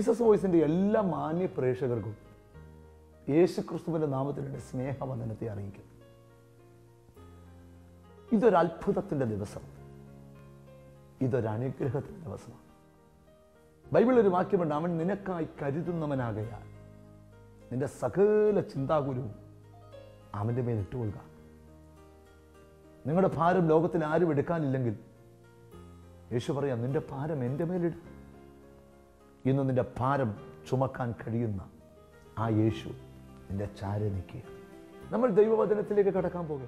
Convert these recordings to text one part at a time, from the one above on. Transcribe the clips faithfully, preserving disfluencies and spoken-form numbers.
Jesus വോയിസിൻ്റെ എല്ലാ മാന്യ പ്രേക്ഷകർക്കും യേശു ക്രിസ്തുവിൻ്റെ നാമത്തിൽ എൻ്റെ സ്നേഹവന്ദനത്തെ അറിയിക്കുന്നു. ഇതൊരു അത്ഭുതത്തിൻ്റെ ദിവസം, ഇതൊരു അനുഗ്രഹത്തിൻ്റെ ദിവസമാണ്. ബൈബിളിൽ ഒരു വാക്യമുണ്ട്, അവൻ നിനക്കായി കരുതുന്നവനാകയാൽ നിന്റെ സകല ചിന്താകുലവും അവൻ്റെ മേൽ ഇട്ടുകൊള്ളുക. നിങ്ങളുടെ ഭാരം ലോകത്തിൽ ആരും എടുക്കാനില്ലെങ്കിൽ യേശു പറയാം, നിന്റെ ഭാരം എൻ്റെ മേലിട. ഇന്ന് നിന്റെ ഭാരം ചുമക്കാൻ കഴിയുന്ന ആ യേശു നിന്റെ ചാരെ നിൽക്കുക. നമ്മൾ ദൈവവചനത്തിലേക്ക് കടക്കാൻ പോകുക.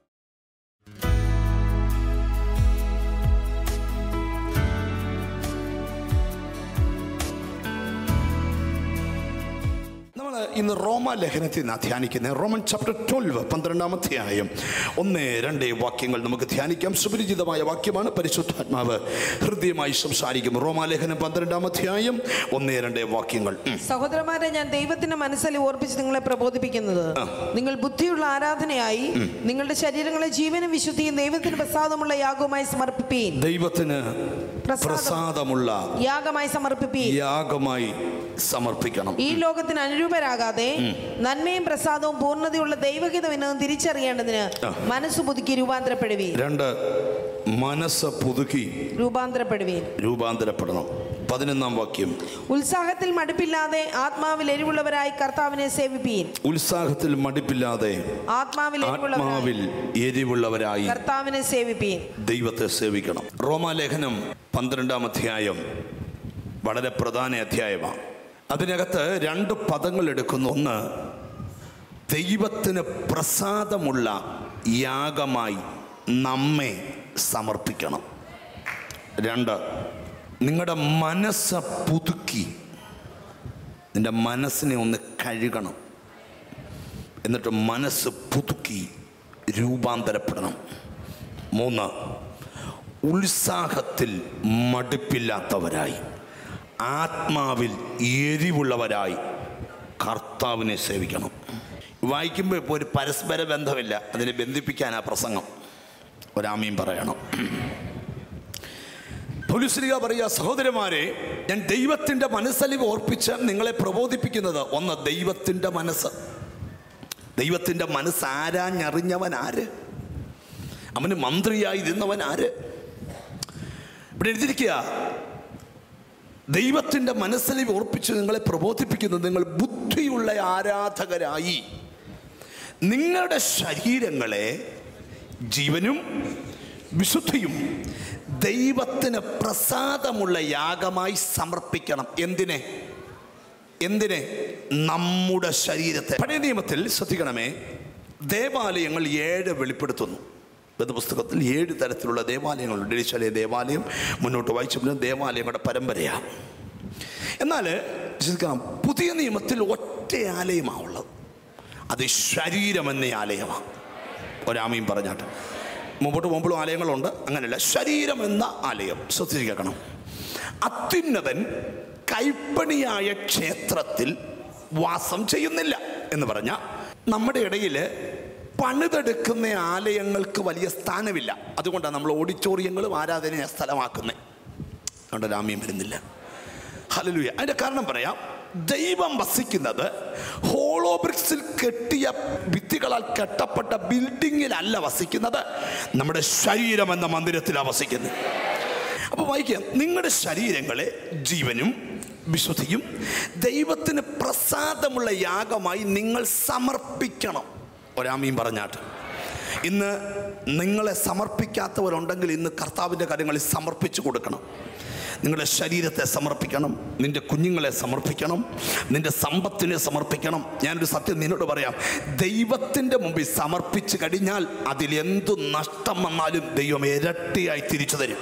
ഇന്ന് റോമ ലേഖനത്തിൽ നിന്ന് ധ്യാനിക്കുന്നത് റോമൻ ചാപ്റ്റർ ട്വൽവ് പന്ത്രണ്ടാമത്തെ അധ്യായം ഒന്ന് രണ്ട് വാക്യങ്ങൾ നമുക്ക് ധ്യാനിക്കാം. സുപരിചിതമായ വാക്യമാണ്. പരിശുദ്ധാത്മാവ് ഹൃദയമായി സംസാരിക്കും. റോമാലേഖനം പന്ത്രണ്ടാമത്തെ അധ്യായം ഒന്ന് രണ്ട് വാക്യങ്ങൾ. സഹോദരന്മാരെ, ഞാൻ ദൈവത്തിന്റെ മനസ്സിൽ ഓർപ്പിച്ച് നിങ്ങളെ പ്രബോധിപ്പിക്കുന്നത്, നിങ്ങൾ ബുദ്ധിയുള്ള ആരാധനയായി നിങ്ങളുടെ ശരീരങ്ങളെ ജീവനും വിശുദ്ധിയും ദൈവത്തിന് പ്രസാദമുള്ള യാഗമായി സമർപ്പിപ്പീൻ. ദൈവത്തിന് പ്രസാദമുള്ള യാഗമായി സമർപ്പിപ്പീൻ. യാഗമായി സമർപ്പിക്കണം. ഈ ലോകത്തിന് അനുരൂപരാകാതെ നന്മയും പ്രസാദവും പൂർണ്ണതയുള്ള ദൈവഹിതമെന്നും തിരിച്ചറിയേണ്ടതിന് മനസ്സ് പുതുക്കി രൂപാന്തരപ്പെടുവീൻ. രണ്ട്, മനസ്സ് പുതുക്കി രൂപാന്തരപ്പെടുവീൻ രൂപാന്തരപ്പെടണം. പതിനൊന്നാം വാക്യം, ഉത്സാഹത്തിൽ മടുപ്പില്ലാതെ ആത്മാവിൽ എരിവുള്ളവരായി കർത്താവിനെ സേവിപ്പീൻ. ഉത്സാഹത്തിൽ മടുപ്പില്ലാതെ ആത്മാവിൽ ആത്മാവിൽ എരിവുള്ളവരായി കർത്താവിനെ സേവിപ്പീൻ. ദൈവത്തെ സേവിക്കണം. റോമാലേഖനം പന്ത്രണ്ടാം അധ്യായം വളരെ പ്രധാന അധ്യായമാണ്. അതിനകത്ത് രണ്ട് പദങ്ങൾ എടുക്കുന്നു. ഒന്ന്, ദൈവത്തിന് പ്രസാദമുള്ള യാഗമായി നമ്മെ സമർപ്പിക്കണം. രണ്ട്, നിങ്ങളുടെ മനസ്സ് പുതുക്കി നിന്റെ മനസ്സിനെ ഒന്ന് കഴുകണം. എന്നിട്ട് മനസ്സ് പുതുക്കി രൂപാന്തരപ്പെടണം. മൂന്ന്, ഉത്സാഹത്തിൽ മടുപ്പില്ലാത്തവരായി ആത്മാവിൽ എരിവുള്ളവരായി കർത്താവിനെ സേവിക്കണം. വായിക്കുമ്പോൾ ഇപ്പോൾ ഒരു പരസ്പര ബന്ധമില്ല, അതിനെ ബന്ധിപ്പിക്കാനാ പ്രസംഗം. ഒരാമീൻ പറയണം. പൗലോസ് പറയുക, സഹോദരന്മാരെ, ഞാൻ ദൈവത്തിൻ്റെ മനസ്സലിവ് ഓർപ്പിച്ച് നിങ്ങളെ പ്രബോധിപ്പിക്കുന്നത്. ഒന്ന്, ദൈവത്തിൻ്റെ മനസ്സ്. ദൈവത്തിൻ്റെ മനസ്സ് ആരാഞ്ഞറിഞ്ഞവൻ ആര്? അവന് മന്ത്രിയായി ഇരുന്നവൻ ആര്? ഇവിടെ എഴുതിയിരിക്കുക, ദൈവത്തിൻ്റെ മനസ്സിൽ ഓർപ്പിച്ച് നിങ്ങളെ പ്രബോധിപ്പിക്കുന്നത്, നിങ്ങൾ ബുദ്ധിയുള്ള ആരാധകരായി നിങ്ങളുടെ ശരീരങ്ങളെ ജീവനും വിശുദ്ധിയും ദൈവത്തിന് പ്രസാദമുള്ള യാഗമായി സമർപ്പിക്കണം. എന്തിനെ? എന്തിനെ? നമ്മുടെ ശരീരത്തെ. പഴയ നിയമത്തിൽ ശ്രദ്ധിക്കണമേ, ദേവാലയങ്ങൾ ഏഴ് വെളിപ്പെടുത്തുന്നു. വേദപുസ്തകത്തിൽ ഏഴ് തരത്തിലുള്ള ദേവാലയങ്ങളുണ്ട്. എരിശലേം ദേവാലയം മുന്നോട്ട് വായിച്ചപ്പോൾ ദേവാലയങ്ങളുടെ പരമ്പരയാണ്. എന്നാൽ ശ്രദ്ധിക്കണം, പുതിയ നിയമത്തിൽ ഒറ്റ ആലയമാണ് ഉള്ളത്. അത് ശരീരമെന്ന ആലയമാണ്. ഒരാമയും പറഞ്ഞാട്ട് മുമ്പോട്ട് പോകുമ്പോഴും ആലയങ്ങളുണ്ട്, അങ്ങനെയല്ല, ശരീരം എന്ന ആലയം. ശ്രദ്ധിച്ച് കേൾക്കണം. അത്യുന്നതൻ കൈപ്പണിയായ ക്ഷേത്രത്തിൽ വാസം ചെയ്യുന്നില്ല എന്ന് പറഞ്ഞാൽ, നമ്മുടെ ഇടയിൽ പണിതെടുക്കുന്ന ആലയങ്ങൾക്ക് വലിയ സ്ഥാനമില്ല. അതുകൊണ്ടാണ് നമ്മൾ ഓഡിറ്റോറിയങ്ങളും ആരാധനയെ സ്ഥലമാക്കുന്നത്. അതുകൊണ്ട് രാമ്യം വരുന്നില്ല. ഹല്ലേലൂയ. അതിൻ്റെ കാരണം പറയാം. ദൈവം വസിക്കുന്നത് ഹോളോ ബ്രിക്സിൽ കെട്ടിയ ഭിത്തികളാൽ കെട്ടപ്പെട്ട ബിൽഡിങ്ങിലല്ല വസിക്കുന്നത്, നമ്മുടെ ശരീരം എന്ന മന്ദിരത്തിലാണ് വസിക്കുന്നത്. അപ്പോൾ വായിക്കാം, നിങ്ങളുടെ ശരീരങ്ങളെ ജീവനും വിശുദ്ധിയും ദൈവത്തിന് പ്രസാദമുള്ള യാഗമായി നിങ്ങൾ സമർപ്പിക്കണം. ഒരാമീൻ പറഞ്ഞാട്ട്. ഇന്ന് നിങ്ങളെ സമർപ്പിക്കാത്തവരുണ്ടെങ്കിൽ ഇന്ന് കർത്താവിൻ്റെ കാര്യങ്ങളിൽ സമർപ്പിച്ചു കൊടുക്കണം. നിങ്ങളുടെ ശരീരത്തെ സമർപ്പിക്കണം, നിൻ്റെ കുഞ്ഞുങ്ങളെ സമർപ്പിക്കണം, നിൻ്റെ സമ്പത്തിനെ സമർപ്പിക്കണം. ഞാനൊരു സത്യം നിന്നോട് പറയാം, ദൈവത്തിൻ്റെ മുമ്പിൽ സമർപ്പിച്ച് കഴിഞ്ഞാൽ അതിലെന്തു നഷ്ടം വന്നാലും ദൈവം ഇരട്ടിയായി തിരിച്ചു തരും.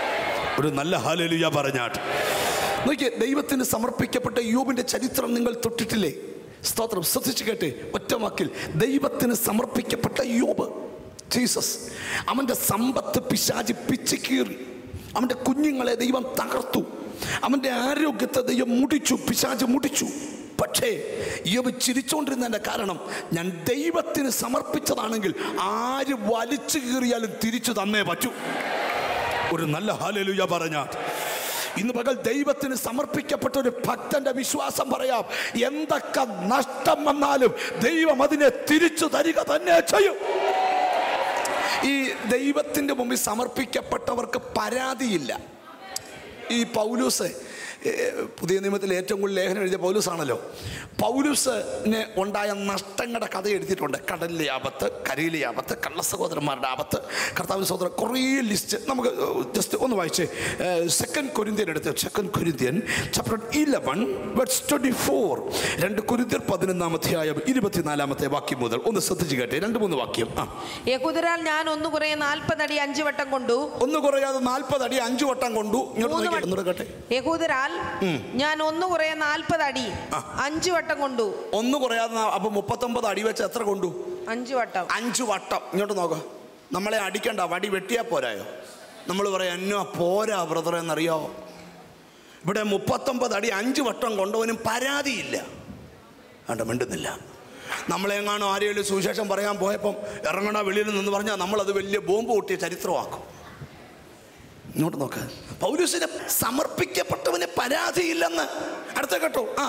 ഒരു നല്ല ഹല്ലേലൂയ പറഞ്ഞാട്ട്. നോക്കിയേ, ദൈവത്തിന് സമർപ്പിക്കപ്പെട്ട യോബിൻ്റെ ചരിത്രം നിങ്ങൾ തൊട്ടിട്ടില്ലേ? സ്തോത്രം. ശ്രദ്ധിച്ചു കേട്ടെ, ഒറ്റ വാക്കിൽ, ദൈവത്തിന് സമർപ്പിക്കപ്പെട്ട യോബ്, ജീസസ്, അവൻ്റെ സമ്പത്ത് പിശാച് പിച്ച് കീറി, അവൻ്റെ കുഞ്ഞുങ്ങളെ ദൈവം തകർത്തു, അവൻ്റെ ആരോഗ്യത്തെ ദൈവം മുടിച്ചു, പിശാച് മുടിച്ചു. പക്ഷേ യോബ് ചിരിച്ചുകൊണ്ടിരുന്നതിൻ്റെ കാരണം, ഞാൻ ദൈവത്തിന് സമർപ്പിച്ചതാണെങ്കിൽ ആര് വലിച്ചു കീറിയാലും തിരിച്ചു തന്നേ പറ്റൂ. ഒരു നല്ല ഹല്ലേലൂയ പറഞ്ഞാൽ ഇന്ന് പകൽ ദൈവത്തിന് സമർപ്പിക്കപ്പെട്ട ഒരു ഭക്തന്റെ വിശ്വാസം പറയാം, എന്തൊക്കെ നഷ്ടം വന്നാലും ദൈവം അതിനെ തിരിച്ചു തരിക തന്നെ ചെയ്യും. ഈ ദൈവത്തിന്റെ മുമ്പിൽ സമർപ്പിക്കപ്പെട്ടവർക്ക് പരാതിയില്ല. ഈ പൗലൂസ് പുതിയ നിയമത്തിൽ ഏറ്റവും കൂടുതൽ ലേഖനം എഴുതിയ പൗലൂസാണല്ലോ. പൗലൂസിന് ഉണ്ടായ നഷ്ടങ്ങളുടെ കഥ എഴുതിയിട്ടുണ്ട്. കടലിലെ ആപത്ത്, കരയിലെ ആപത്ത്, കള്ള സഹോദരന്മാരുടെ ആപത്ത്, കർത്താവിന്റെ സഹോദരൻ, കുറേ ലിസ്റ്റ്. നമുക്ക് ജസ്റ്റ് ഒന്ന് വായിച്ച് സെക്കൻഡ് കൊരിന്ത്യൻ എടുത്ത്, second Corinthian chapter eleven verse twenty four രണ്ട് കൊരിന്ത്യർ പതിനൊന്നാം അധ്യായം ഇരുപത്തിനാലാമത്തെ വാക്യം മുതൽ ഒന്ന് ശ്രദ്ധിച്ചു കേട്ടെ. രണ്ട് മൂന്ന് വാക്യം. ആ യഹൂദരാൽ ഞാൻ ഒന്ന് കുറേ നാൽപ്പത് അടി അഞ്ചു വട്ടം കൊണ്ടു. ഒന്ന് കുറയാതെ നാൽപ്പത് അടി അഞ്ചു വട്ടം കൊണ്ടു. ഇങ്ങോട്ട് കേട്ടെ. യഹൂദരാൽ ഞാൻ ഒന്ന് കുറേ നാൽപ്പത് അടി അഞ്ചു വട്ടം കൊണ്ടു. ഒന്ന് കുറയാതെ അപ്പൊ മുപ്പത്തൊമ്പത് അടി വെച്ച് എത്ര കൊണ്ടു? അഞ്ചു വട്ടം. അഞ്ചു വട്ടം. ഇങ്ങോട്ട് നോക്കാം. നമ്മളെ അടിക്കണ്ട, വടി വെട്ടിയാ പോരായോ? നമ്മൾ പറയാം എന്നോ പോരാ ബ്രദർ എന്നറിയോ. ഇവിടെ മുപ്പത്തൊമ്പത് അടി അഞ്ചു വട്ടം കൊണ്ടവനും പരാതിയില്ല. കണ്ട മിണ്ടുന്നില്ല. നമ്മളെങ്ങാണോ ആരെങ്കിലും സുവിശേഷം പറയാൻ പോയപ്പം ഇറങ്ങണ വെളിയിൽ നിന്ന് പറഞ്ഞാൽ നമ്മളത് വലിയ ബോംബ് പൊട്ടിയ ചരിത്രമാക്കും. ഇങ്ങോട്ട് നോക്ക്. പൗലോസിനെ സമർപ്പിക്കപ്പെട്ടവന് പരാതിയില്ലെന്ന്. അടുത്ത കേട്ടോ. ആ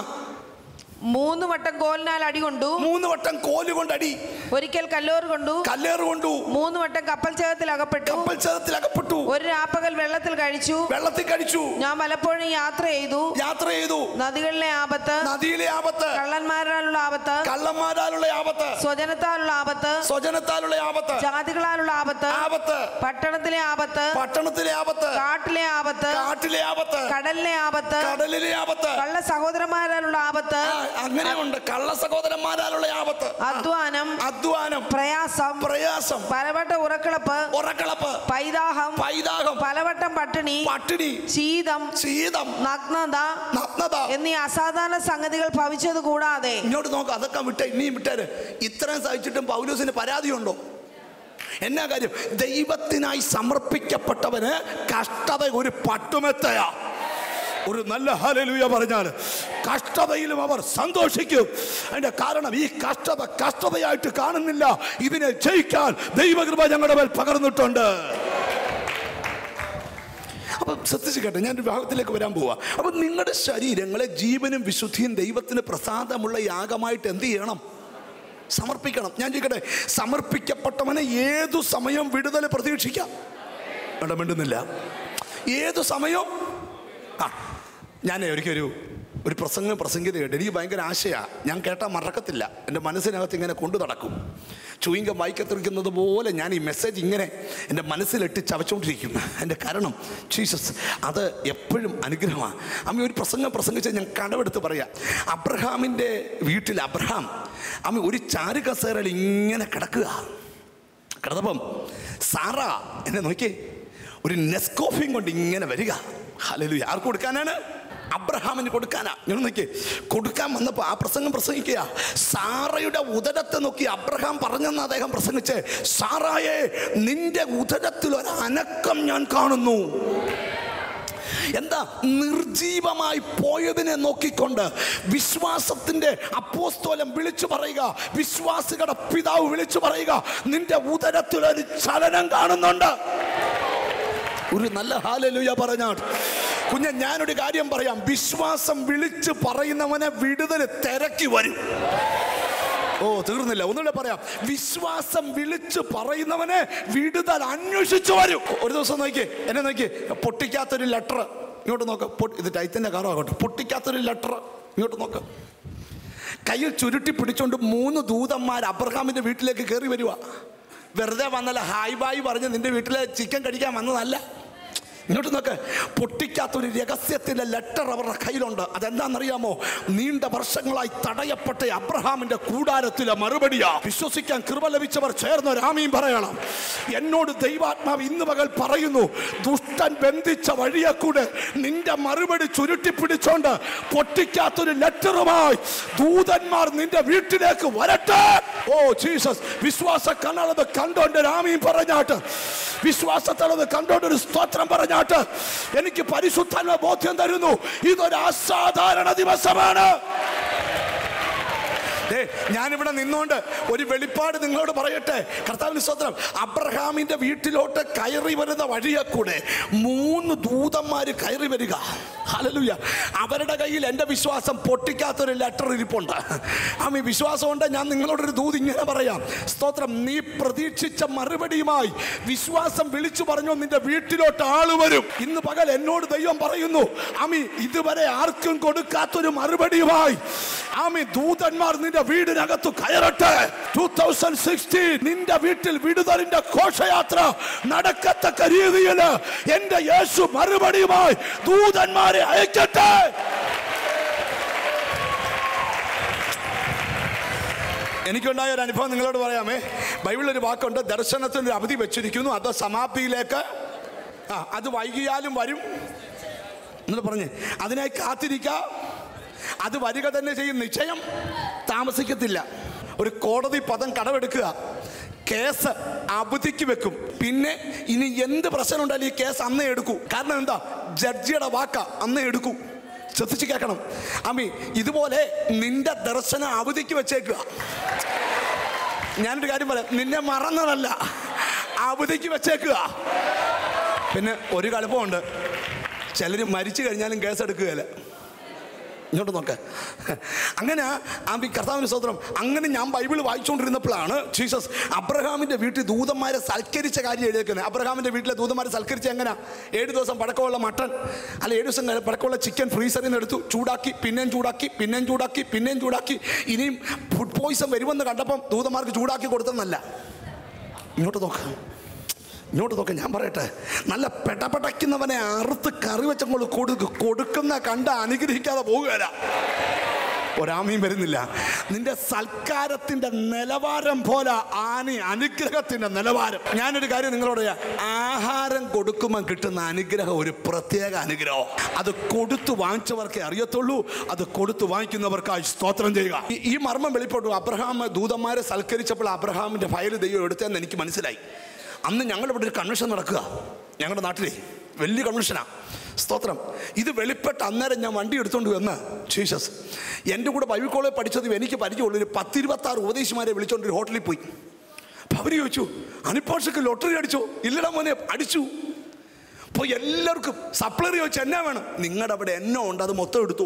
മൂന്ന് വട്ടം കോലിനാൽ അടി കൊണ്ടു. മൂന്ന് വട്ടം കോല് കൊണ്ട് അടി. ഒരിക്കൽ കല്ലേറ് കൊണ്ടു. കല്ലേറ് കൊണ്ടു. മൂന്ന് വട്ടം കപ്പൽ ചേതത്തിൽ അകപ്പെട്ടു. കപ്പൽ ചേതത്തിൽ അകപ്പെട്ടു. ഒരു രാപ്പകൽ വെള്ളത്തിൽ കഴിച്ചു. വെള്ളത്തിൽ കഴിച്ചു. ഞാൻ പലപ്പോഴും യാത്ര ചെയ്തു. യാത്ര ചെയ്തു. നദികളിലെ ആപത്ത്. നദിയിലെ ആപത്ത്. കള്ളന്മാരാലുള്ള ആപത്ത്. കള്ളന്മാരാലുള്ള ആപത്ത്. സ്വജനത്താലുള്ള ആപത്ത്. സ്വജനത്താലുള്ള ആപത്ത്. ജാതികളാലുള്ള ആപത്ത്. ആപത്ത്. പട്ടണത്തിലെ ആപത്ത്. പട്ടണത്തിലെ ആപത്ത്. കാട്ടിലെ ആപത്ത്. കാട്ടിലെ ആപത്ത്. കടലിലെ ആപത്ത്. കടലിലെ ആപത്ത്. കള്ള സഹോദരന്മാരാലുള്ള ആപത്ത്. അങ്ങനെയുണ്ട്. കള്ള സഹോദരന്മാരാലുള്ള ആപത്ത്. അധ്വാനം. അധ്വാനം. പ്രയാസം. പ്രയാസം. പലവട്ടം ഉറക്കളപ്പ്. ഉറക്കളപ്പ്. പൈതാഹം. പൈതാഹം. പലവട്ടം പട്ടിണി. പട്ടിണി. ശീതം. ശീതം. നഗ്നത. നഗ്നത എന്നീ അസാധാരണ സംഗതികൾ ഭവിച്ചത് കൂടാതെ. ഇങ്ങോട്ട് നോക്ക്. അതൊക്കെ വിട്ടേ, ഇനിയും വിട്ടേര്. ഇത്രയും സഹിച്ചിട്ടും പൗലോസിന് പരാതിയുണ്ടോ? എന്നാ കാര്യം? ദൈവത്തിനായി സമർപ്പിക്കപ്പെട്ടവന് കഷ്ടത ഒരു പട്ടുമെത്തയാ. ഒരു നല്ല ഹല്ലേലൂയ പറഞ്ഞാൽ കഷ്ടതയിലും അവർ സന്തോഷിക്കും. അതിന്റെ കാരണം ഈ കഷ്ടത കഷ്ടതയായിട്ട് കാണുന്നില്ല. ഇതിനെ ജയിക്കാൻ ദൈവകൃപ ഞങ്ങളുടെ മേൽ പകർന്നിട്ടുണ്ട്. അപ്പം ശ്രദ്ധിച്ചു കേട്ടെ, ഞാൻ വിഭാഗത്തിലേക്ക് വരാൻ പോവാ. അപ്പം നിങ്ങളുടെ ശരീരങ്ങളെ ജീവനും വിശുദ്ധിയും ദൈവത്തിന് പ്രസാദമുള്ള യാഗമായിട്ട് എന്ത് ചെയ്യണം? സമർപ്പിക്കണം. ഞാൻ ചോദിക്കട്ടെ, സമർപ്പിക്കപ്പെട്ടവനെ ഏതു സമയം വിടുതൽ പ്രതീക്ഷിക്കാം? വേണ്ട, മിണ്ടുന്നില്ല. ഏതു സമയം? ആ ഞാൻ ഒരിക്കലൊരു ഒരു പ്രസംഗം പ്രസംഗിത കേട്ട് എനിക്ക് ഭയങ്കര ആശയാണ്. ഞാൻ കേട്ടാൽ മറക്കത്തില്ല. എൻ്റെ മനസ്സിനകത്ത് ഇങ്ങനെ കൊണ്ടു നടക്കും. ചൂയിങ്കം വായിക്കത്തിരിക്കുന്നത് പോലെ ഞാൻ ഈ മെസ്സേജ് ഇങ്ങനെ എൻ്റെ മനസ്സിലിട്ട് ചവച്ചുകൊണ്ടിരിക്കും. എൻ്റെ കാരണം ജീസസ് അത് എപ്പോഴും അനുഗ്രഹമാണ്. അമ്മ ഒരു പ്രസംഗം പ്രസംഗിച്ച് ഞാൻ കടമെടുത്ത് പറയാം. അബ്രഹാമിൻ്റെ വീട്ടിൽ അബ്രഹാം അമ്മ ഒരു ചാരു കസേരയിൽ ഇങ്ങനെ കിടക്കുക. കിടന്നപ്പം സാറ എന്നെ നോക്കി ഒരു നെസ്കോഫിയും കൊണ്ട് ഇങ്ങനെ വരിക. ഹല്ലേലൂയ. ആർക്ക് കൊടുക്കാനാണ്? അബ്രഹാമിന് കൊടുക്കാനാ. ഞാൻ നോക്കി കൊടുക്കാൻ വന്നപ്പോൾ ആ പ്രസംഗം പ്രസംഗിക്കുക. സാറയുടെ ഉദരത്തെ നോക്കി അബ്രഹാം പറഞ്ഞെന്ന് അദ്ദേഹം പ്രസംഗിച്ച്, സാറായെ നിന്റെ ഉദരത്തിൽ ഒരു അനക്കം ഞാൻ കാണുന്നു. എന്താ? നിർജീവമായി പോയതിനെ നോക്കിക്കൊണ്ട് വിശ്വാസത്തിന്റെ അപ്പോസ്തലൻ വിളിച്ചു പറയുക, വിശ്വാസികളുടെ പിതാവ് വിളിച്ചു പറയുക, നിന്റെ ഉദരത്തിൽ ഒരു ചലനം കാണുന്നുണ്ട്. ഒരു നല്ല ഹല്ലേലൂയ പറഞ്ഞാൽ കുഞ്ഞ ഞാനൊരു കാര്യം പറയാം. വിശ്വാസം വിളിച്ച് പറയുന്നവനെ വിടുതൽ തിരക്കി വരും. ഓ തീർന്നില്ല, ഒന്നുകൂടെ പറയാം. വിശ്വാസം വിളിച്ച് പറയുന്നവനെ വിടുതൽ അന്വേഷിച്ചു വരും. ഒരു ദിവസം നോക്കി എന്നെ നോക്കി പൊട്ടിക്കാത്തൊരു ലെറ്റർ ഇങ്ങോട്ട് നോക്ക്. ഇത് ടൈത്തിന്റെ കാറോ ആകട്ടെ. പൊട്ടിക്കാത്തൊരു ലെറ്റർ ഇങ്ങോട്ട് നോക്ക്. കയ്യിൽ ചുരുട്ടി പിടിച്ചോണ്ട് മൂന്ന് ദൂതന്മാർ അബ്രഹാമിന്റെ വീട്ടിലേക്ക് കയറി വരുക. വെറുതെ വന്നല്ല, ഹായ് ബായ് പറഞ്ഞ് നിന്റെ വീട്ടിലെ ചിക്കൻ കഴിക്കാൻ വന്നതല്ല. ഇങ്ങോട്ട് നോക്ക്. പൊട്ടിക്കാത്തൊരു രഹസ്യത്തിന്റെ ലെറ്റർ അവരുടെ കയ്യിലുണ്ട്. അതെന്താണെന്നറിയാമോ? നീണ്ട വർഷങ്ങളായി തടയപ്പെട്ട അബ്രഹാമിന്റെ കൂടാരത്തിലെ മറുപടിയാ. വിശ്വസിക്കാൻ കൃപ ലഭിച്ചവർ ചേർന്ന് രാമീം പറയണം. എന്നോട് ദൈവാത്മാവ് ഇന്ന് പകൽ പറയുന്നു, ദുഷ്ടൻ ബന്ധിച്ച വഴിയെ കൂടെ നിന്റെ മറുപടി ചുരുട്ടി പിടിച്ചോണ്ട് പൊട്ടിക്കാത്തൊരു ലെറ്ററുമായി ദൂതന്മാർ നിന്റെ വീട്ടിലേക്ക് വരട്ടെ. Oh Jesus. വിശ്വാസ കണ്ണളത് കണ്ടോണ്ട് രാമീം പറഞ്ഞാട്ട്, വിശ്വാസത്തളത് കണ്ടോണ്ട് ഒരു സ്തോത്രം പറഞ്ഞാട്ട് എനിക്ക് പരിശുദ്ധാത്മ ബോധ്യം തരുന്നു, ഇതൊരു അസാധാരണ ദിവസമാണ്. ഞാനിവിടെ നിന്നുകൊണ്ട് ഒരു വെളിപ്പാട് നിങ്ങളോട് പറയട്ടെ. കർത്താവിന് സ്തോത്രം. അബ്രഹാമിന്റെ വീട്ടിലോട്ട് കയറി വരുന്ന വഴിയെ കൂടെ മൂന്ന് ദൂതന്മാര് കയറി വരിക. ഹല്ലേലൂയ. അവരുടെ കയ്യിൽ എൻ്റെ വിശ്വാസം പൊട്ടിക്കാത്തൊരു ലെറ്റർ ഇരിപ്പുണ്ട്. ആമീ. വിശ്വാസമുണ്ട്. ഞാൻ നിങ്ങളോടൊരു ദൂത് ഇങ്ങനെ പറയാം. സ്തോത്രം. നീ പ്രതീക്ഷിച്ച മറുപടിയുമായി വിശ്വാസം വിളിച്ചു പറഞ്ഞു നിന്റെ വീട്ടിലോട്ട് ആള് വരും. ഇന്ന് പകൽ എന്നോട് ദൈവം പറയുന്നു, ആമീ, ഇതുവരെ ആർക്കും കൊടുക്കാത്തൊരു മറുപടിയുമായി ആമീ ദൂതന്മാർ നിന്റെ വീടിനകത്ത് കയറട്ടെ. രണ്ടായിരത്തി പതിനാറ് നിന്റെ വീട്ടിൽ വിടുതലിന്റെ ഘോഷയാത്ര നടക്കത്തക്ക രീതിയിൽ എന്റെ യേശു മറുപടിയുമായി ദൂതന്മാരെ അയക്കട്ടെ. എനിക്കുണ്ടായ ഒരു അനുഭവം നിങ്ങളോട് പറയാമേ. ബൈബിളിൽ ഒരു വാക്കുണ്ട്, ദർശനത്തിന് ഒരു അവധി വെച്ചിരിക്കുന്നു, അത് സമാപ്തിയിലേക്ക് ആ അത് വൈകിയാലും വരും എന്ന് പറഞ്ഞ് അതിനായി കാത്തിരിക്കാം. അത് വരിക തന്നെ ചെയ്യും, നിശ്ചയം താമസിക്കത്തില്ല. ഒരു കോടതി പദം കടമെടുക്കുക, കേസ് അവധിക്ക് വെക്കും. പിന്നെ ഇനി എന്ത് പ്രശ്നം ഉണ്ടായാലും ഈ കേസ് അന്നേ എടുക്കൂ. കാരണം എന്താ? ജഡ്ജിയുടെ വാക്ക അന്നേ എടുക്കൂ. ശ്രദ്ധിച്ച് കേൾക്കണം. അമ്മി, ഇതുപോലെ നിന്റെ ദർശനം അവധിക്ക് വെച്ചേക്കുക. ഞാനൊരു കാര്യം പറയാം, നിന്നെ മറന്നതല്ല, അവധിക്ക് വെച്ചേക്കുക. പിന്നെ ഒരു കുഴപ്പമുണ്ട്, ചിലർ മരിച്ചു കഴിഞ്ഞാലും കേസ് എടുക്കുകയല്ല. ഇങ്ങോട്ട് നോക്ക്. അങ്ങനെ ആ കർത്താവിന് സ്തോത്രം. അങ്ങനെ ഞാൻ ബൈബിൾ വായിച്ചുകൊണ്ടിരുന്നപ്പോഴാണ് ജീസസ് അബ്രഹാമിൻ്റെ വീട്ടിൽ ദൂതന്മാരെ സൽക്കരിച്ച കാര്യം എഴുതിയിരിക്കുന്നത്. അബ്രഹാമിൻ്റെ വീട്ടിലെ ദൂതന്മാരെ സൽക്കരിച്ച എങ്ങനെ? ഏഴ് ദിവസം പഴക്കമുള്ള മട്ടൺ അല്ല ഏഴ് ദിവസം പഴക്കമുള്ള ചിക്കൻ ഫ്രീസറിൽ നിന്ന് എടുത്തു, ചൂടാക്കി, പിന്നെയും ചൂടാക്കി, പിന്നെയും ചൂടാക്കി, പിന്നെയും ചൂടാക്കി. ഇനിയും ഫുഡ് പോയിസൺ വരുമെന്ന് കണ്ടപ്പം ദൂതന്മാർക്ക് ചൂടാക്കി കൊടുത്തെന്നല്ല. ഇങ്ങോട്ട് നോക്കാം, ഇങ്ങോട്ട് നോക്കാം. ഞാൻ പറയട്ടെ, നല്ല പെടപെടയ്ക്കുന്നവനെ അറുത്ത് കറി വെച്ചങ്ങോട്ട് കൊടുക്ക് കൊടുക്കുന്ന കണ്ട അനുഗ്രഹിക്കാതെ പോകുകയല്ല. ഒരാമയും വരുന്നില്ല. നിന്റെ സൽക്കാരത്തിന്റെ നിലവാരം പോലെ ആനി അനുഗ്രഹത്തിന്റെ നിലവാരം. ഞാനൊരു കാര്യം നിങ്ങളോട് പറയാം, ആഹാരം കൊടുക്കുമ്പോൾ കിട്ടുന്ന അനുഗ്രഹം ഒരു പ്രത്യേക അനുഗ്രഹം. അത് കൊടുത്തു വാങ്ങിച്ചവർക്കേ അറിയത്തുള്ളൂ. അത് കൊടുത്തു വാങ്ങിക്കുന്നവർക്കായി സ്തോത്രം ചെയ്യുക. ഈ മർമ്മം വെളിപ്പെട്ടു. അബ്രഹാം ദൂതന്മാരെ സൽക്കരിച്ചപ്പോൾ അബ്രഹാമിന്റെ ഫയൽ ദൈവം എടുത്തതെന്ന് എനിക്ക് മനസ്സിലായി. അന്ന് ഞങ്ങളിവിടെ ഒരു കൺവെൻഷൻ നടക്കുക, ഞങ്ങളുടെ നാട്ടിലെ വലിയ കൺവെൻഷനാണ്. സ്തോത്രം. ഇത് വെളിപ്പെട്ട് അന്നേരം ഞാൻ വണ്ടി എടുത്തുകൊണ്ട് വന്ന് ജീസസ് എൻ്റെ കൂടെ ബൈബിൾ കോളേജ് പഠിച്ചത് എനിക്ക് പരിചയമുള്ളൊരു പത്തിരുപത്താറ് ഉപദേശിമാരെ വിളിച്ചുകൊണ്ട് ഒരു ഹോട്ടലിൽ പോയി. അപ്പം അവർ ചോദിച്ചു, അനുപോഷക്ക് ലോട്ടറി അടിച്ചോ? ഇല്ലടാ മോനെ, അടിച്ചു. അപ്പോൾ എല്ലാവർക്കും സപ്ലറി ചോദിച്ചു, എന്നാ വേണം? നിങ്ങളുടെ അവിടെ എന്നോ ഉണ്ട്, അത് മൊത്തം എടുത്തു.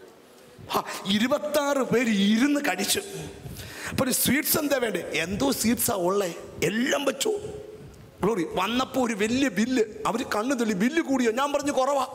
ആ ഇരുപത്താറ് പേര് ഇരുന്ന് കടിച്ചു. അപ്പോൾ ഒരു സ്വീറ്റ്സ് എന്താ വേണ്ടേ? എന്തോ സ്വീറ്റ്സാ ഉള്ളേ, എല്ലാം വെച്ചു. ഗ്ലോറി. വന്നപ്പോൾ ഒരു വലിയ ബില്ല്. അവർ കണ്ണു തള്ളി, ബില്ല് കൂടിയോ? ഞാൻ പറഞ്ഞു കുറവാ.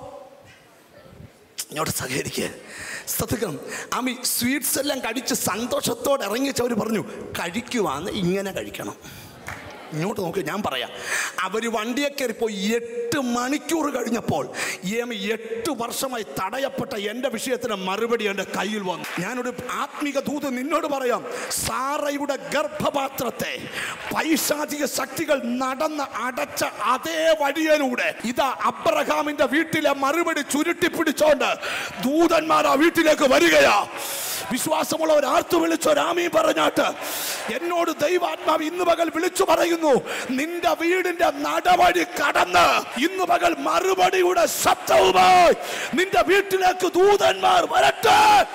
ഇങ്ങോട്ട് സഹകരിക്കുക, ശ്രദ്ധിക്കണം. ആമി സ്വീറ്റ്സ് എല്ലാം കഴിച്ച് സന്തോഷത്തോടെ ഇറങ്ങിച്ചവർ പറഞ്ഞു, കഴിക്കുവാന്ന് ഇങ്ങനെ കഴിക്കണം. ഇങ്ങോട്ട് നോക്കി, ഞാൻ പറയാം. അവർ വണ്ടിയെ കയറിപ്പോൾ എട്ട് മണിക്കൂർ കഴിഞ്ഞപ്പോൾ എട്ട് വർഷമായി തടയപ്പെട്ട എൻ്റെ വിഷയത്തിന് മറുപടി എൻ്റെ കയ്യിൽ വന്നു. ഞാനൊരു ആത്മീക ദൂത് നിന്നോട് പറയാം. സാറയുടെ ഗർഭപാത്രത്തെ പൈശാചിക ശക്തികൾ നടന്ന് അടച്ച അതേ വഴിയിലൂടെ ഇതാ അബ്രഹാമിന്റെ വീട്ടിലെ മറുപടി ചുരുട്ടി പിടിച്ചോണ്ട് ദൂതന്മാർ ആ വീട്ടിലേക്ക് വരികയാ. വിശ്വാസമുള്ളവർ ആർത്തു വിളിച്ചൊരാമീ പറഞ്ഞാട്ട് എന്നോട് ദൈവാത്മാവ് ഇന്ന് പകൽ വിളിച്ചു പറയുന്നു, നിന്റെ വീടിന്റെ നടവഴി കടന്ന് ഇന്ന് പകൽ മറുപടിയുടെ ശബ്ദവുമായി നിന്റെ വീട്ടിലേക്ക് ദൂതന്മാർ വരട്ടെ.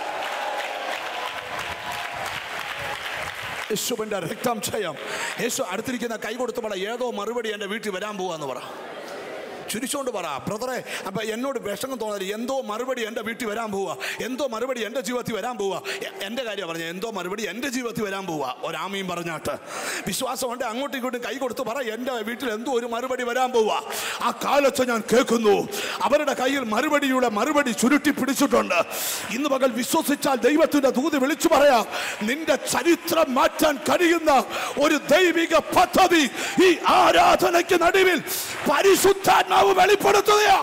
യേശുവിന്റെ രക്തം ചെയ്യാം. യേശു അടുത്തിരിക്കുന്ന കൈ കൊടുത്തപ്പോൾ ഏതോ മറുപടി എൻ്റെ വീട്ടിൽ വരാൻ പോവാന്ന് പറ. ചുരിച്ചോണ്ട് പറ, ബ്രദറെ. അപ്പം എന്നോട് വിഷമം തോന്നരുത്. എന്തോ മറുപടി എൻ്റെ വീട്ടിൽ വരാൻ പോവുക, എന്തോ മറുപടി എൻ്റെ ജീവിതത്തിൽ വരാൻ പോവുക. എൻ്റെ കാര്യം പറഞ്ഞ എന്തോ മറുപടി എൻ്റെ ജീവിതത്തിൽ വരാൻ പോവുക. ഒരാമയും പറഞ്ഞാട്ട് വിശ്വാസമുണ്ട്. അങ്ങോട്ടും ഇങ്ങോട്ടും കൈ കൊടുത്ത് പറ, എൻ്റെ വീട്ടിൽ എന്തോ ഒരു മറുപടി വരാൻ പോവുക. ആ കാലത്ത് ഞാൻ കേൾക്കുന്നു, അവരുടെ കയ്യിൽ മറുപടിയുടെ മറുപടി ചുരുട്ടി പിടിച്ചിട്ടുണ്ട്. ഇന്ന് പകൽ വിശ്വസിച്ചാൽ ദൈവത്തിൻ്റെ ദൂത് വിളിച്ചു പറയാം. നിന്റെ ചരിത്രം മാറ്റാൻ കഴിയുന്ന ഒരു ദൈവിക പദ്ധതി ഈ ആരാധനയ്ക്ക് നടുവിൽ പരിശുദ്ധാത്മാവ് വെളിപ്പെടുത്തുകയാ.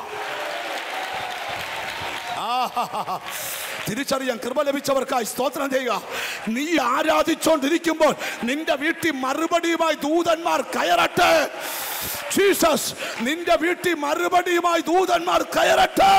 തിരിച്ചറിയാൻ കൃപ ലഭിച്ചവർക്കായി സ്തോത്രം ചെയ്യുക. നീ ആരാധിച്ചോണ്ടിരിക്കുമ്പോൾ നിന്റെ വീട്ടിൽ മറുപടിയുമായി ദൂതന്മാർ കയറട്ടെ. ജീസസ്, നിന്റെ വീട്ടിൽ മറുപടിയുമായി ദൂതന്മാർ കയറട്ടെ.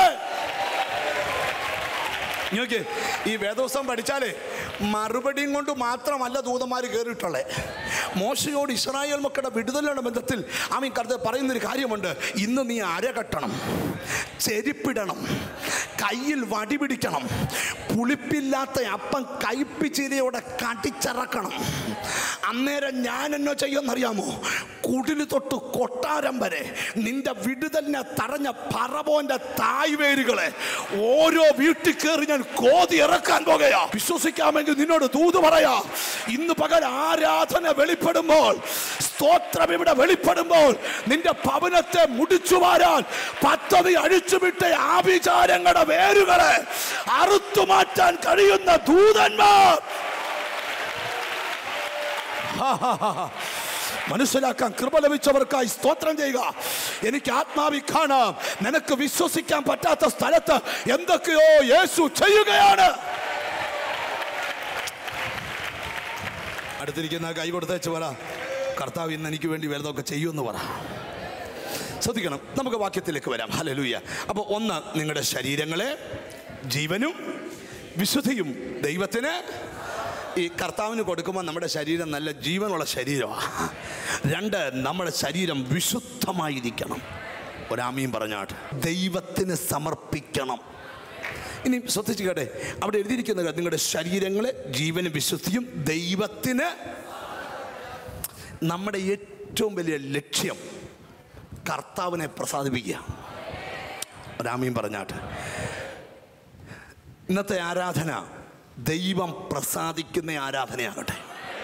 നോക്കി, ഈ വേദോസം പഠിച്ചാലേ മറുപടിയും കൊണ്ട് മാത്രമല്ല ദൂതന്മാർ കയറിയിട്ടുള്ളേ, മോശയോട് ഇസ്രായേൽ മക്കളുടെ വിടുതലുള്ള ബന്ധത്തിൽ ആമീൻ കർത്താവ് പറയുന്നൊരു കാര്യമുണ്ട്. ഇന്ന് നീ അരകെട്ടണം, ചെരിപ്പിടണം, കയ്യിൽ വടി പിടിക്കണം, പുളിപ്പില്ലാത്ത അപ്പം കയ്പിച്ചിരിയോടെ കടിച്ചിറക്കണം. അന്നേരം ഞാൻ എന്നോ ചെയ്യുമെന്നറിയാമോ? കുടില് തൊട്ട് കൊട്ടാരം വരെ നിന്റെ വിടുതലിനെ തടഞ്ഞ പറവോന്റെ തായ്വേരുകളെ ഓരോ വീട്ടിൽ കയറി ഞാൻ കോതി ഇറക്കാൻ പോകുകയാ. വിശ്വസിക്കാമെങ്കിൽ നിന്നോട് ദൂത് പറയാ. ഇന്ന് പകൽ ആരാധന വെളിപ്പെടുമ്പോൾ, സ്തോത്രം ഇവിടെ വെളിപ്പെടുമ്പോൾ, നിന്റെ ഭവനത്തെ മുടിച്ചു വാരാൻ പദ്ധതി അഴിച്ചുവിട്ട ആഭിചാരങ്ങളുടെ വേരുകളെ അറുത്തുമാറ്റാൻ കഴിയുന്ന ദൂതന്മാർ മനസ്സിലാക്കാൻ കൃപ ലഭിച്ചവർക്കായി സ്തോത്രം ചെയ്യുക. എനിക്ക് ആത്മാവി കാണാം, നിനക്ക് വിശ്വസിക്കാൻ പറ്റാത്ത സ്ഥലത്ത് എന്തൊക്കെയോ യേശു ചെയ്യുകയാണ്. അടുത്തിരിക്കുന്ന കൈ കൊടുത്തേച്ച് പറ, കർത്താവ് ഇന്ന് എനിക്ക് വേണ്ടി വലുതൊക്കെ ചെയ്യുമെന്ന് പറ. ശ്രദ്ധിക്കണം, നമുക്ക് വാക്യത്തിലേക്ക് വരാം. ഹല്ലേലൂയ. അപ്പോൾ ഒന്ന്, നിങ്ങളുടെ ശരീരങ്ങളെ ജീവനും വിശുദ്ധിയും ദൈവത്തിന്. ഈ കർത്താവിന് കൊടുക്കുമ്പോൾ നമ്മുടെ ശരീരം നല്ല ജീവനുള്ള ശരീരമാണ്. രണ്ട്, നമ്മുടെ ശരീരം വിശുദ്ധമായിരിക്കണം. ഒരാമീൻ പറഞ്ഞാട്ട് ദൈവത്തിന് സമർപ്പിക്കണം. ഇനി ശ്രദ്ധിച്ചു കേട്ടെ, അവിടെ എഴുതിയിരിക്കുന്നത് നിങ്ങളുടെ ശരീരങ്ങളെ ജീവനും വിശുദ്ധിയും ദൈവത്തിന്. നമ്മുടെ ഏറ്റവും വലിയ ലക്ഷ്യം കർത്താവിനെ പ്രസാദിപ്പിക്കുക. ഒരാമീൻ പറഞ്ഞാട്ട് ഇന്നത്തെ ആരാധന ദൈവം പ്രസാദിക്കുന്ന ആരാധനയാകട്ടെ.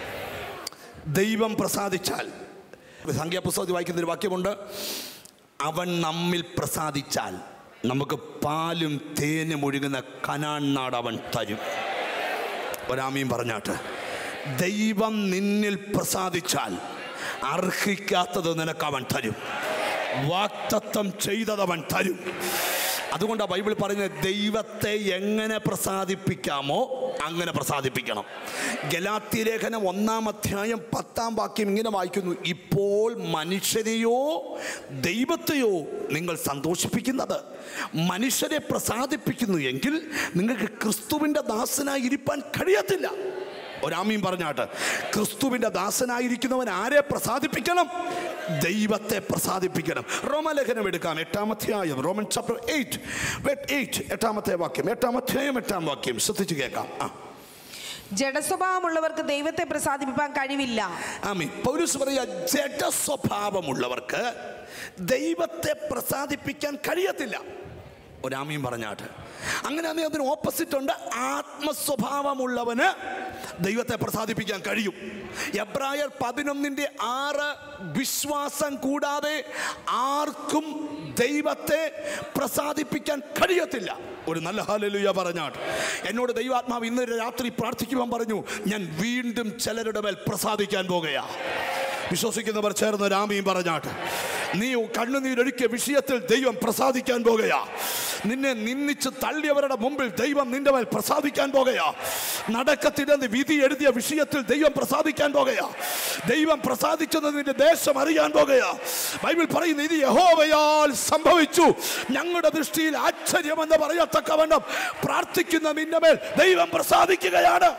ദൈവം പ്രസാദിച്ചാൽ, സംഖ്യാപുസ്തകത്തിൽ വായിക്കുന്ന ഒരു വാക്യമുണ്ട്, അവൻ നമ്മിൽ പ്രസാദിച്ചാൽ നമുക്ക് പാലും തേനും ഒഴുകുന്ന കനാൻ നാട് അവൻ തരും. ഒരാമീൻ പറഞ്ഞാട്ട് ദൈവം നിന്നിൽ പ്രസാദിച്ചാൽ അർഹിക്കാത്തത് നിനക്ക് അവൻ തരും. വാഗ്ദത്തം ചെയ്തത് അവൻ തരും. അതുകൊണ്ടാണ് ബൈബിൾ പറയുന്നത്, ദൈവത്തെ എങ്ങനെ പ്രസാദിപ്പിക്കാമോ അങ്ങനെ പ്രസാദിപ്പിക്കണം. ഗലാത്യ ലേഖനം ഒന്നാം അധ്യായം പത്താം വാക്യം ഇങ്ങനെ വായിക്കുന്നു, ഇപ്പോൾ മനുഷ്യരെയോ ദൈവത്തെയോ നിങ്ങൾ സന്തോഷിപ്പിക്കുന്നത് മനുഷ്യരെ പ്രസാദിപ്പിക്കുന്നു എങ്കിൽ നിങ്ങൾക്ക് ക്രിസ്തുവിൻ്റെ ദാസനായി ഇരിപ്പാൻ കഴിയത്തില്ല. ഒരാമീൻ പറഞ്ഞാട്ട് ക്രിസ്തുവിൻ്റെ ദാസനായിരിക്കുന്നവൻ ആരെ പ്രസാദിപ്പിക്കണം? ദൈവത്തെ പ്രസാദിപ്പിക്കണം. റോമലേഖനം എടുക്കാം, എട്ടാമധ്യായം, റോമൻ ചാപ്റ്റർ എയ്റ്റ് എയ്റ്റ് എട്ടാമത്തെ വാക്യം, എട്ടാമധ്യായം എട്ടാം വാക്യം ശ്രദ്ധിച്ചു കേൾക്കാം. ആ, ജഡസ്വഭാവമുള്ളവർക്ക് ദൈവത്തെ പ്രസാദിപ്പിക്കാൻ കഴിവില്ല. ആമീൻ. പൗലോസ് പറയാ, ജഡസ്വഭാവമുള്ളവർക്ക് ദൈവത്തെ പ്രസാദിപ്പിക്കാൻ കഴിയത്തില്ല. ഒരാമീൻ പറഞ്ഞാട്ട് അങ്ങനെ അതിന് ഓപ്പോസിറ്റ് ഉണ്ട്. ആത്മസ്വഭാവമുള്ളവന് ദൈവത്തെ പ്രസാദിപ്പിക്കാൻ കഴിയും. എബ്രായർ പതിനൊന്നിൻ്റെ ആറ്, വിശ്വാസം കൂടാതെ ആർക്കും ദൈവത്തെ പ്രസാദിപ്പിക്കാൻ കഴിയത്തില്ല. ഒരു നല്ല ഹല്ലേലൂയ പറഞ്ഞാട്ട് എന്നോട് ദൈവാത്മാവ് ഇന്ന് രാത്രി പ്രാർത്ഥിക്കുവാൻ പറഞ്ഞു, ഞാൻ വീണ്ടും ചിലരുടെ മേൽ പ്രസാദിക്കാൻ പോകുകയാ. വിശ്വസിക്കുന്നവർ ചേർന്ന് രാമീൻ പറഞ്ഞാട്ട് നീ കണ്ണുനീരൊഴുക്കിയ വിഷയത്തിൽ ദൈവം പ്രസാദിക്കാൻ പോകുകയാ. നിന്നെ നിന്ദിച്ച് തള്ളിയവരുടെ മുമ്പിൽ ദൈവം നിന്റെ മേൽ പ്രസാദിക്കാൻ പോകുകയാ. നടക്കത്തില്ലെന്ന് വിധി എഴുതിയ വിഷയത്തിൽ ദൈവം പ്രസാദിക്കാൻ പോകുകയാ. ദൈവം പ്രസാദിച്ചത് നിന്റെ ദേശം അറിയാൻ പോകുകയാ. ബൈബിൾ പറയുന്നു, ഇത് യഹോവയാൽ സംഭവിച്ചു, ഞങ്ങളുടെ ദൃഷ്ടിയിൽ ആശ്ചര്യമെന്ന് പറയത്തക്കവണ്ണം പ്രാർത്ഥിക്കുന്ന നിന്റെ മേൽ ദൈവം പ്രസാദിക്കുകയാണ്.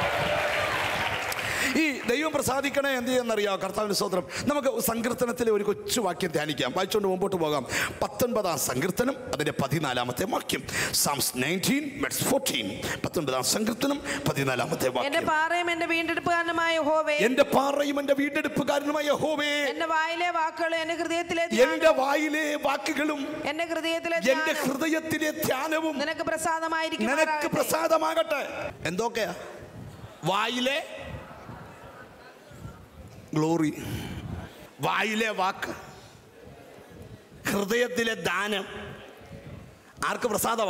ഈ ദൈവം പ്രസാദിക്കണേ എന്ത് ചെയ്യുന്നറിയാം? കർത്താവിന്റെ സ്തോത്രം. നമുക്ക് സങ്കീർത്തനത്തിലെ ഒരു കൊച്ചു വാക്യം ധ്യാനിക്കാം, വായിച്ചുകൊണ്ട് മുമ്പോട്ട് പോകാം. പത്തൊൻപതാം സങ്കീർത്തനം അതിന്റെ പതിനാലാമത്തെ വാക്യം. Psalms nineteen verse fourteen. പത്തൊൻപതാം സങ്കീർത്തനം പതിനാലാമത്തെ വാക്യം. എന്റെ പാറയും എന്റെ വീണ്ടെടുപ്പുകാരനുമായ യഹോവേ, എന്റെ പാറയും എന്റെ വീണ്ടെടുപ്പുകാരനുമായ യഹോവേ, എന്റെ വായിലെ വാക്കുകളും എന്റെ ഹൃദയത്തിലെ എന്റെ വായിലെ വാക്കുകളും എന്റെ ഹൃദയത്തിലെ എന്റെ ഹൃദയത്തിലെ ധ്യാനവും നിനക്ക് പ്രസാദമായിരിക്കും. നിനക്ക് പ്രസാദമാകട്ടെ. എന്തൊക്കെയാ? വായിലെ ഗ്ലോറി, വായിലെ വാക്ക്, ഹൃദയത്തിലെ ദാനം. ആർക്ക് പ്രസാദമാ?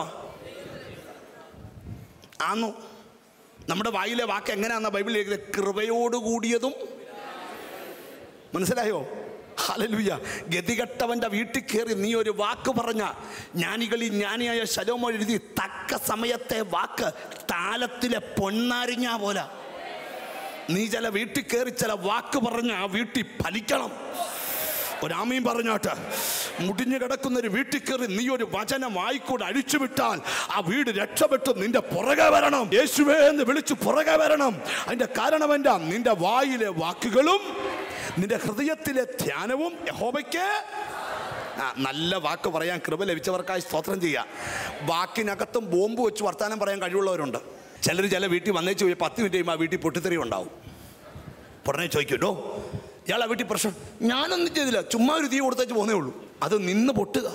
ആന്നു. നമ്മുടെ വായിലെ വാക്ക് എങ്ങനെയാണെന്ന ബൈബിളിൽ എഴുതിയത്? കൃപയോടുകൂടിയതും. മനസ്സിലായോ? ഹല്ലേലൂയ. ഗതികെട്ടവന്റെ വീട്ടിൽ കയറി നീ ഒരു വാക്ക് പറഞ്ഞ, ജ്ഞാനികളിൽ ജ്ഞാനിയായ ശലോമോൻ എഴുതി, തക്ക സമയത്തെ വാക്ക് താലത്തിലെ പൊന്നാരിഞ്ഞ പോലെ. നീ ചില വീട്ടിൽ കയറി ചില വാക്ക് പറഞ്ഞ ആ വീട്ടിൽ ഫലിക്കണം. ഒരാമീൻ പറഞ്ഞോട്ട് മുടിഞ്ഞു കിടക്കുന്ന ഒരു വീട്ടിൽ കയറി നീ ഒരു വചനം വായിക്കൂടെ അഴിച്ചുവിട്ടാൽ ആ വീട് രക്ഷപ്പെട്ടു നിന്റെ പുറകെ വരണം. യേശുവേ എന്ന് വിളിച്ചു പുറകെ വരണം. അതിന്റെ കാരണം എന്താ? നിന്റെ വായിലെ വാക്കുകളും നിന്റെ ഹൃദയത്തിലെ ധ്യാനവും യഹോവയ്ക്ക് നല്ല വാക്ക് പറയാൻ കൃപ ലഭിച്ചവർക്കായി സ്തോത്രം ചെയ്യുക. വാക്കിനകത്തും ബോംബ് വെച്ച് വർത്താനം പറയാൻ കഴിവുള്ളവരുണ്ട്. ചിലർ ചില വീട്ടിൽ വന്നേച്ച് പോയി പത്ത് മിനിറ്റ് കഴിയുമ്പോൾ ആ വീട്ടിൽ പൊട്ടിത്തെറി ഉണ്ടാവും. ഉടനെ ചോദിക്കൂട്ടോ ഇയാളെ വീട്ടിൽ പ്രശ്നം. ഞാനൊന്നും ചെയ്തില്ല, ചുമ്മാ ഒരു തീ കൊടുത്തേച്ച് പോന്നേ ഉള്ളൂ. അത് നിന്ന് പൊട്ടുക.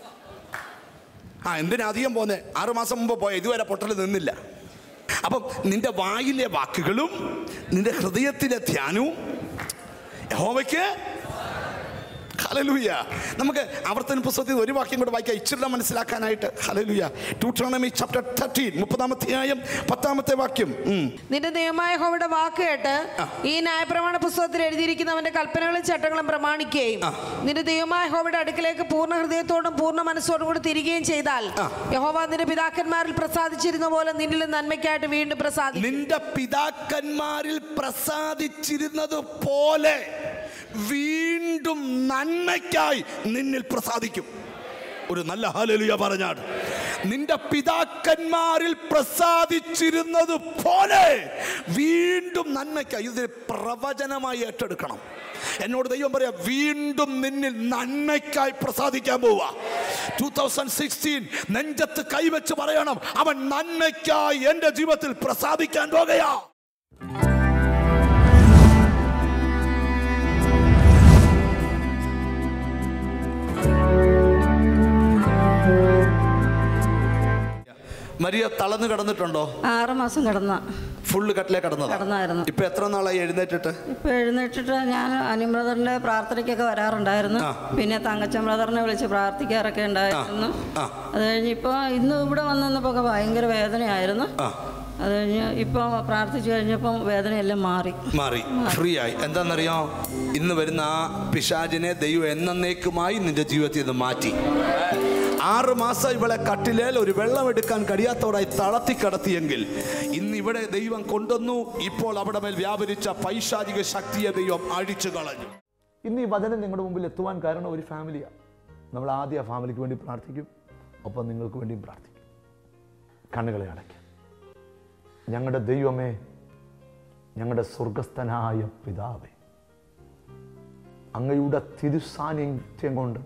ആ എന്തിനാ അധികം പോന്നേ? ആറുമാസം മുമ്പ് പോയ ഇതുവരെ പൊട്ടൽ നിന്നില്ല. അപ്പം നിന്റെ വായിലെ വാക്കുകളും നിന്റെ ഹൃദയത്തിലെ ധ്യാനവും യഹോവയ്ക്ക്. ഹല്ലേലൂയ. നമുക്ക് ആവർത്തന പുസ്തകത്തിൽ ഒരു വാക്യം കൂടെ വായിക്കാം ഇച്ചിരി മനസ്സിലാക്കാനായിട്ട്. ഹല്ലേലൂയ. ഡ്യൂട്ടറോണമി ചാപ്റ്റർ പന്ത്രണ്ട് മുപ്പതാമത്തെ അധ്യായം പത്താമത്തെ വാക്യം. നിന്റെ ദൈവമായ യഹോവയുടെ വാക്ക് കേട്ട് ഈ ന്യായപ്രമാണ പുസ്തകത്തിൽ എഴുതിയിരിക്കുന്നവന്റെ കൽപ്പനകളും ചട്ടങ്ങളും പ്രമാണിക്കുകയും നിന്റെ ദൈവമായ യഹോവയുടെ അടുക്കലേക്ക് പൂർണ്ണ ഹൃദയത്തോടും പൂർണ്ണ മനസ്സോടും കൂടി തിരികെയും ചെയ്താൽ യഹോവ നിന്റെ പിതാക്കന്മാരിൽ പ്രസാദിച്ചിരുന്ന പോലെ നിന്നിൽ നന്മയ്ക്കായിട്ട് വീണ്ടും പ്രസാദിക്കും. നിന്റെ പിതാക്കന്മാരിൽ പ്രസാദിച്ചിരുന്നത് പോലെ വീണ്ടും നന്മയ്ക്കായി നിന്നിൽ പ്രസാദിക്കും. ഒരു നല്ല ഹല്ലേലൂയ പറഞ്ഞാൽ നിന്റെ പിതാക്കന്മാരിൽ പ്രസാദിച്ചിരുന്നത് പോലെ വീണ്ടും നന്മയ്ക്കായി. ഇത് പ്രവചനമായി ഏറ്റെടുക്കണം. എന്നോട് ദൈവം പറയാ വീണ്ടും നിന്നിൽ നന്മയ്ക്കായി പ്രസാദിക്കാൻ പോവുക. രണ്ടായിരത്തി പതിനാറ് നെഞ്ചത്ത് കൈവച്ച് പറയണം, അവൻ നന്മയ്ക്കായി എന്റെ ജീവിതത്തിൽ പ്രസാദിക്കാൻ പോകുകയാ. മരിയ തളർന്നു കിടന്നിട്ടുണ്ടോ? ആറ് മാസം കിടന്ന ഫുള്ള് കട്ടിലേ കിടന്നത് കിടന്നായിരുന്നു. ഇപ്പൊ എത്ര നാളായി എഴുന്നേറ്റിട്ട്? ഇപ്പൊ എഴുന്നേറ്റിട്ട് ഞാൻ അനിൽ ബ്രദറിന്റെ പ്രാർത്ഥനയ്ക്കൊക്കെ വരാറുണ്ടായിരുന്നു. പിന്നെ തങ്കച്ചൻ ബ്രദറിനെ വിളിച്ച് പ്രാർത്ഥിക്കാറൊക്കെ ഉണ്ടായിരുന്നു. അത് കഴിഞ്ഞ് ഇപ്പൊ ഇന്ന് ഇവിടെ വന്നപ്പോ ഭയങ്കര വേദനയായിരുന്നു. അത് കഴിഞ്ഞ് ഇപ്പൊ പ്രാർത്ഥിച്ചു കഴിഞ്ഞപ്പം വേദനയെല്ലാം മാറി മാറി ഫ്രീ ആയി. എന്താണെന്നറിയോ? ഇന്ന് വരുന്ന ആ പിശാചിനെ ദൈവം എന്നേക്കുമായി നിന്റെ ജീവിതത്തിൽ നിന്ന് മാറ്റി. ആറ് മാസം ഇവളെ കട്ടിലേൽ ഒരു വെള്ളം എടുക്കാൻ കഴിയാത്തവരായി തളർത്തി കിടത്തിയെങ്കിൽ ഇന്ന് ഇവിടെ ദൈവം കൊണ്ടുവന്നു. ഇപ്പോൾ അവിടെ മേൽ വ്യാപരിച്ച പൈശാചിക ശക്തിയെ ദൈവം അഴിച്ചു കളഞ്ഞു. ഇന്ന് ഈ വചനം നിങ്ങളുടെ മുമ്പിൽ എത്തുവാൻ കാരണം ഒരു ഫാമിലിയാണ്. നമ്മൾ ആദ്യം ആ ഫാമിലിക്ക് വേണ്ടി പ്രാർത്ഥിക്കും, ഒപ്പം നിങ്ങൾക്ക് വേണ്ടിയും പ്രാർത്ഥിക്കും. കണ്ണുകളെ അടയ്ക്കും. ഞങ്ങളുടെ ദൈവമേ, ഞങ്ങളുടെ സ്വർഗസ്ഥനായ പിതാവേ, അങ്ങയുടെ തിരുസാന്നിധ്യം കൊണ്ട്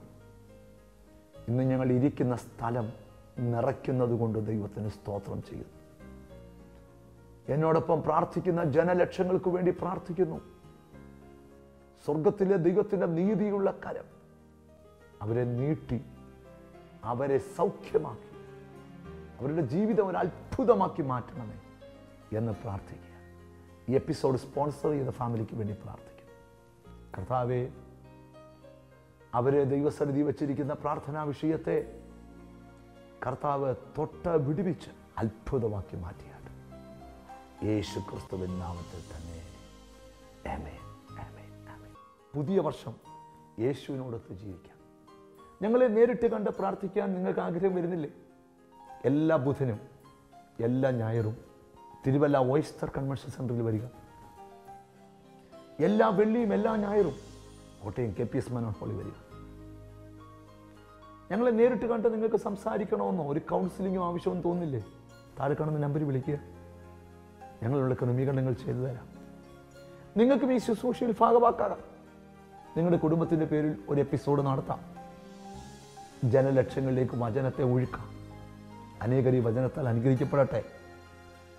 ഇന്ന് ഞങ്ങൾ ഇരിക്കുന്ന സ്ഥലം നിറയ്ക്കുന്നത് കൊണ്ട് ദൈവത്തിന് സ്തോത്രം ചെയ്യുന്നു. എന്നോടൊപ്പം പ്രാർത്ഥിക്കുന്ന ജനലക്ഷങ്ങൾക്ക് വേണ്ടി പ്രാർത്ഥിക്കുന്നു. സ്വർഗത്തിലെ ദൈവത്തിൻ്റെ നീതിയുള്ള കരം അവരെ നീട്ടി അവരെ സൗഖ്യമാക്കി അവരുടെ ജീവിതം ഒരു അത്ഭുതമാക്കി മാറ്റണമേ എന്ന് പ്രാർത്ഥിക്കുക. ഈ എപ്പിസോഡ് സ്പോൺസർ ചെയ്ത ഫാമിലിക്ക് വേണ്ടി പ്രാർത്ഥിക്കും. കർത്താവേ, അവരെ ദൈവസന്നിധി വച്ചിരിക്കുന്ന പ്രാർത്ഥനാ വിഷയത്തെ കർത്താവ് തൊട്ട് വിടുവിച്ച് അത്ഭുതമാക്കി മാറ്റിയാട്ടെ. യേശു ക്രിസ്തുവിൻ നാമത്തിൽ തന്നെ ആമേൻ, ആമേൻ, ആമേൻ. പുതിയ വർഷം യേശുവിനോടൊത്ത് ജീവിക്കാം. ഞങ്ങളെ നേരിട്ട് കണ്ട് പ്രാർത്ഥിക്കാൻ നിങ്ങൾക്ക് ആഗ്രഹം വരുന്നില്ലേ? എല്ലാ ബുധനും എല്ലാ ഞായറും തിരുവല്ല ഓയിസ്റ്റർ കൺവെൻഷൻ സെന്ററിൽ വരിക. എല്ലാ വെള്ളിയും എല്ലാ ഞായറും Kottayam K P S Manohar ഹോളി വരിക. ഞങ്ങളെ നേരിട്ട് കണ്ട് നിങ്ങൾക്ക് സംസാരിക്കണമെന്നോ ഒരു കൗൺസിലിങ്ങോ ആവശ്യമെന്ന് തോന്നില്ലേ? താഴെ കാണുന്ന നമ്പറിൽ വിളിക്കുക. ഞങ്ങളുള്ള ക്രമീകരണങ്ങൾ ചെയ്തു തരാം. നിങ്ങൾക്കും ഈ ശുശ്രൂഷയിൽ ഭാഗമാക്കാം. നിങ്ങളുടെ കുടുംബത്തിൻ്റെ പേരിൽ ഒരു എപ്പിസോഡ് നടത്താം. ജനലക്ഷങ്ങളിലേക്ക് വചനത്തെ ഒഴുക്കാം. അനേകർ ഈ വചനത്താൽ അനുഗ്രഹിക്കപ്പെടട്ടെ.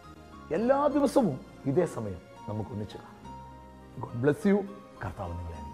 എല്ലാ ദിവസവും ഇതേ സമയം നമുക്ക് ഒന്നിച്ചു കാണാം. God bless you. കർത്താവ് നിങ്ങളെ